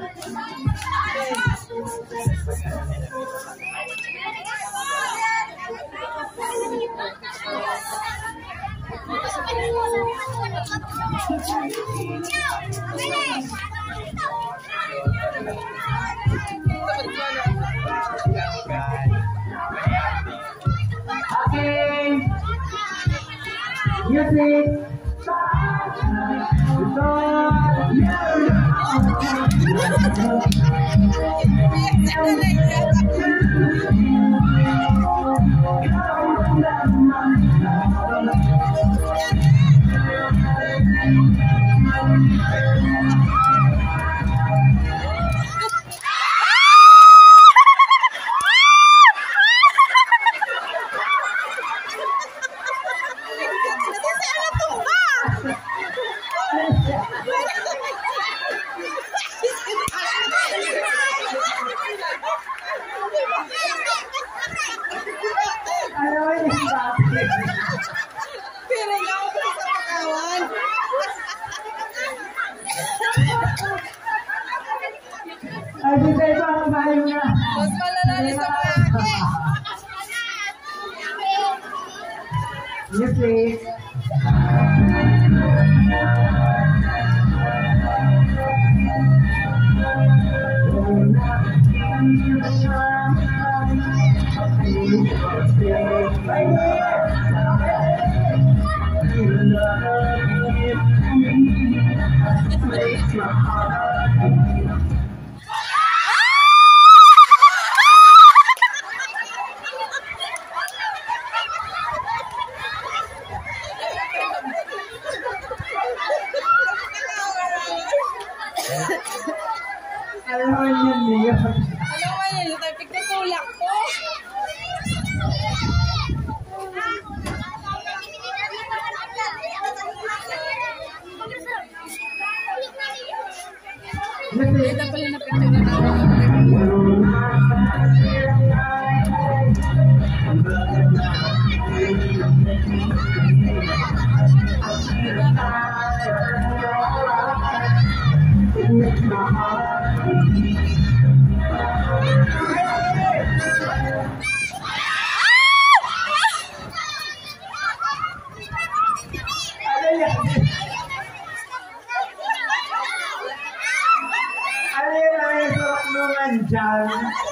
Music. Mas malalali sa mga Music. Alam mo yun niya. Alam mo yun, yung tapik na tulak ko. Ito pala na picture na Diyan.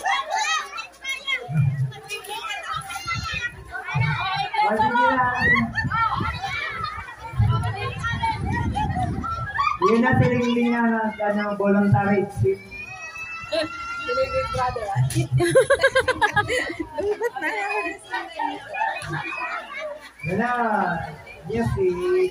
Yun na siling na voluntary exit. Big brother. Yun na. Music.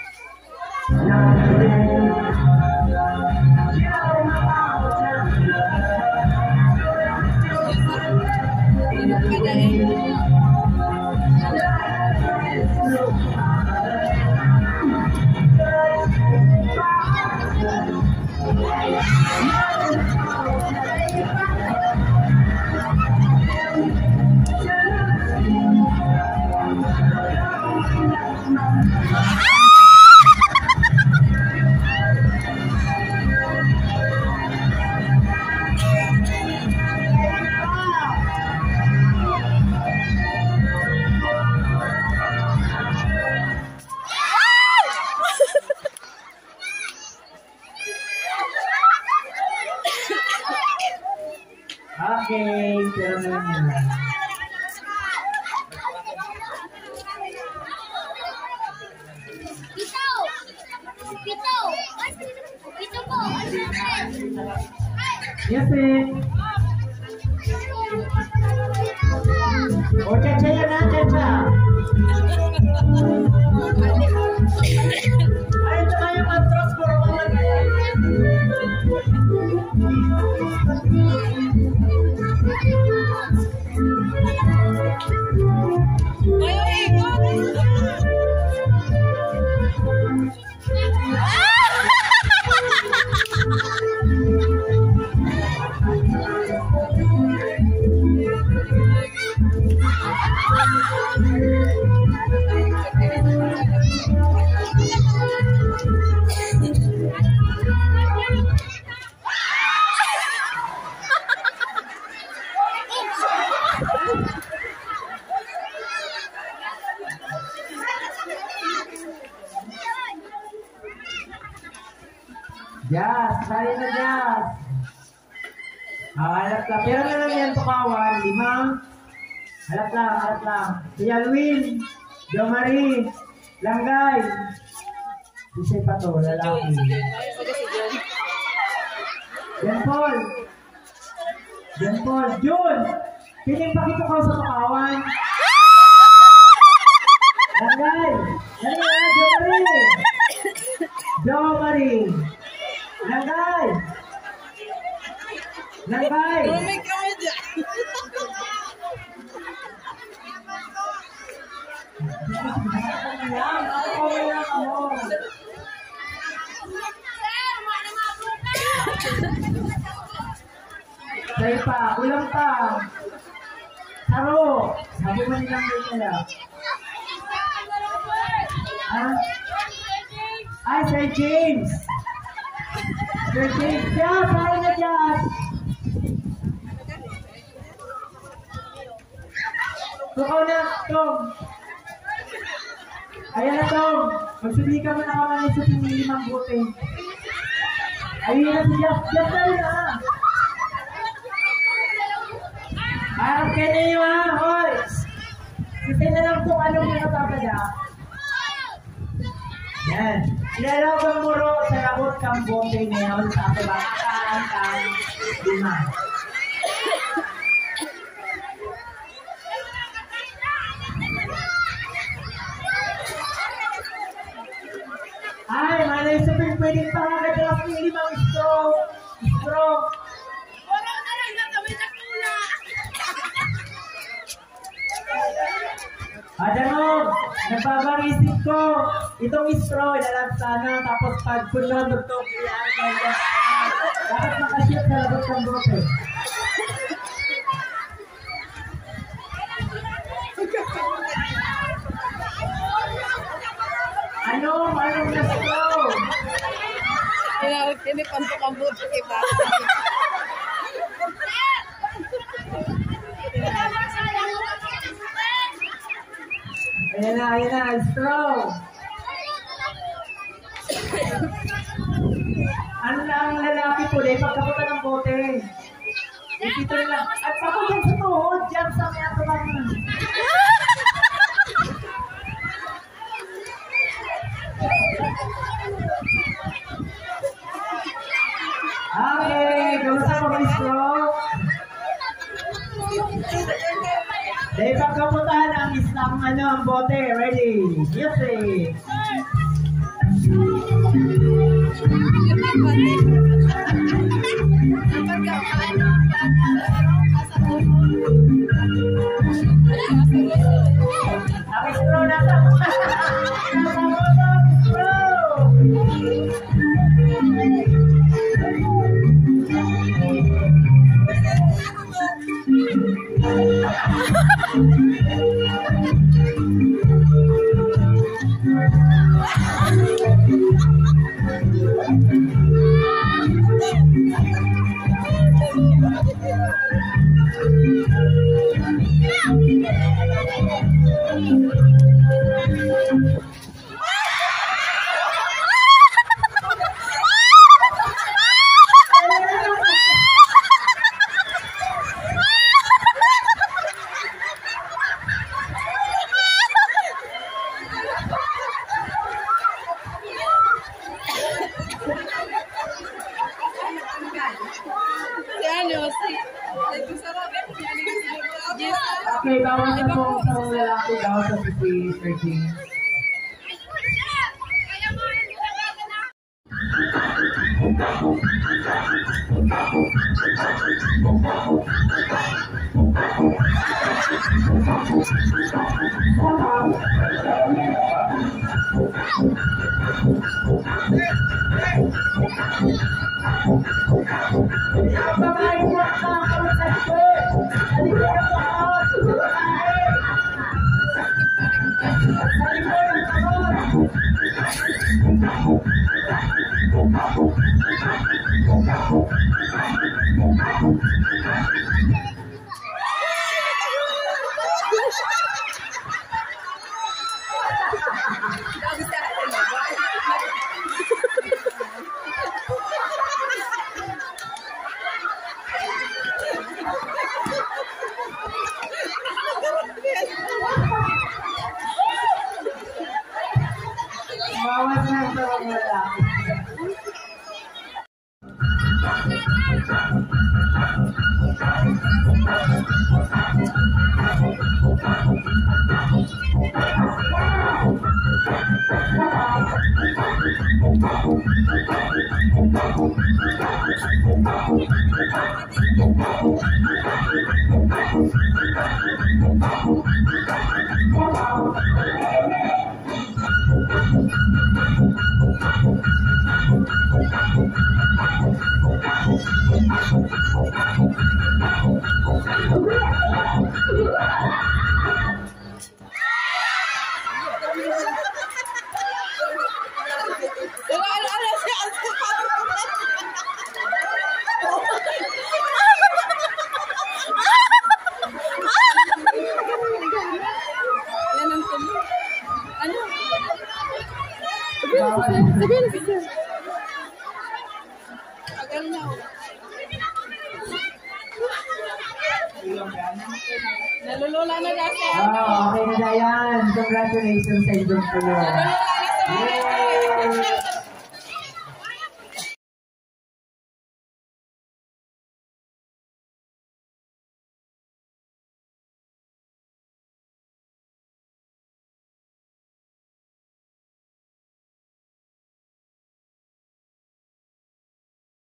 Okay, pero naman yun. Pito po. Yes, eh. O, chacha yan na, chacha. Ay, ito na yung matras ko. last. Halap lang. Pero na lang yan, tukawan. 5. Halap lang. Si Alwin, Jo Marie, Langgay. Isip pa to, lalaki. Jan Paul. Jun! Piling pakitukaw sa tukawan. Langgay! Dali na, Jo Marie! Langgay! Rumik kami dyan. Say pa, ulang pa. Saro! Sabi mo nilang nila. Ha? Ay, Sir James! Yeah, parang na dyan! Tukaw na, Tom! Ayan na, Tom! Magsuli ka mo na kamay sa pinili ng bote. Ayun na si Jeff na rin, ha? Harap kayo na yun, ha? Hoy! Kasi na lang kung anong nakapapada. Yan. Ilalabang muro sa labot kang bote ngayon sa kabataan kang 5. Ay, malay sabihin, pwedeng pakakadraft ng 5 straw. Wala na rin na kami nakula. Adanog, nagbabarisip ko. Itong straw, ilalag sana. Tapos pag sunod, dugtog iyan. Dapat makashoot sa labot ng bote. Anong na straw? Ini pantuk-pantuk kita. Ayan na, straw. Ano lang ang lalaki po, dahil pagkapunta ng bote. Dito lang. At ako dyan sa tuhod, dyan sa may atubang. Okay, kamusta po mga straw? Dahil pagkapuntahan ang isang ang bote. Ready? Music! Ang straw na sa Okay, bawal na po sa mga lalaki daw sa si Sir James. Babae mo ang Ano siya? Yan ang tuloy. Ano? Sabihin na siya. Tagal na. Nalulula na kasi. Okay na yan. Congratulations sa inyong tuloy.